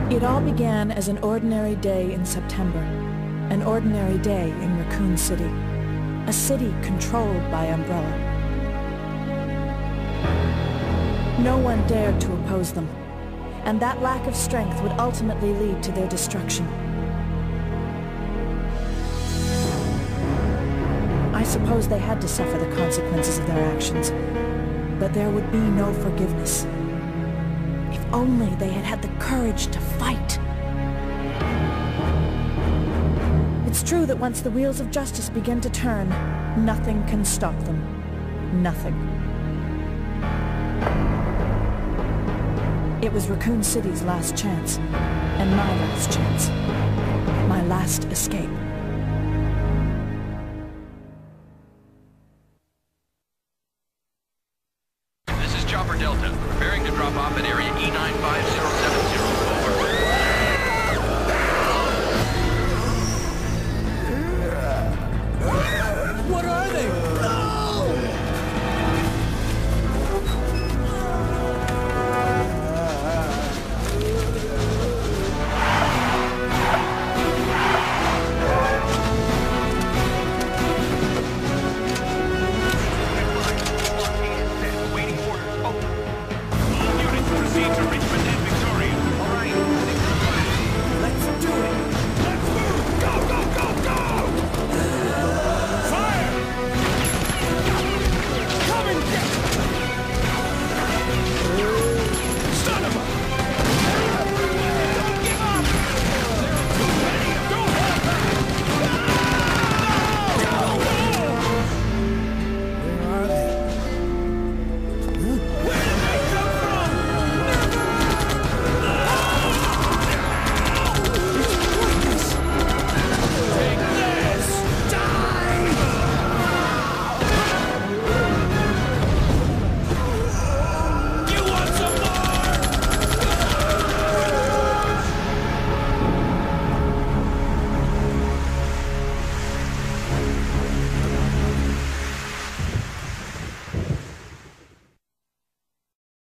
It all began as an ordinary day in September. An ordinary day in Raccoon City. A city controlled by Umbrella. No one dared to oppose them, and that lack of strength would ultimately lead to their destruction. I suppose they had to suffer the consequences of their actions, but there would be no forgiveness. If only they had had the courage to fight. It's true that once the wheels of justice begin to turn, nothing can stop them. Nothing. It was Raccoon City's last chance, and my last chance. My last escape.